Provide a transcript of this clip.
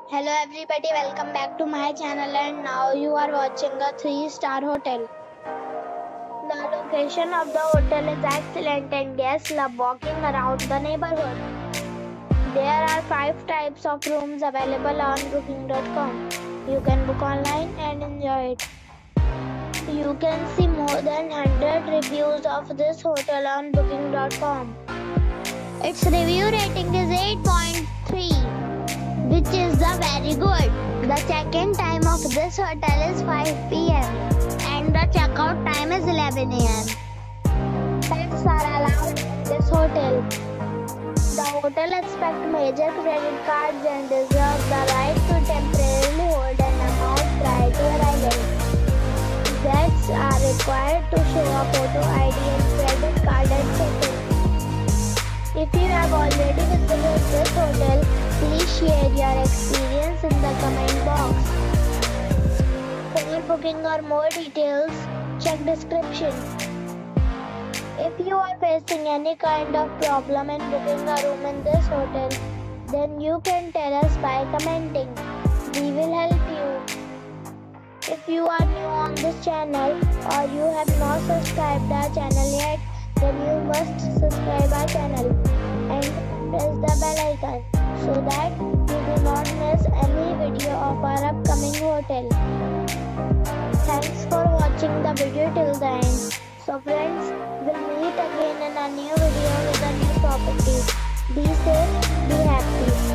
Hello everybody, welcome back to my channel and now you are watching a 3-star hotel. The location of the hotel is excellent and guests love walking around the neighborhood. There are 5 types of rooms available on booking.com. You can book online and enjoy it. You can see more than 100 reviews of this hotel on booking.com. Its review rating is 8.3. which is very good. The check-in time of this hotel is 5 p.m. and the checkout time is 11 a.m. Pets are allowed in this hotel. The hotel accepts major credit cards and reserves the right to temporarily hold an amount prior to arrival. Guests are required to show a photo ID and credit card at check-in. If you have already visited this hotel, please share your experience in the comment box. For booking or more details, check description. If you are facing any kind of problem in booking a room in this hotel, then you can tell us by commenting. We will help you. If you are new on this channel or you have not subscribed our channel yet, then you must subscribe our channel and press the bell icon so that you do not miss any video of our upcoming hotel. Thanks for watching the video till the end. So friends, we'll meet again in a new video with a new property. Be safe, be happy.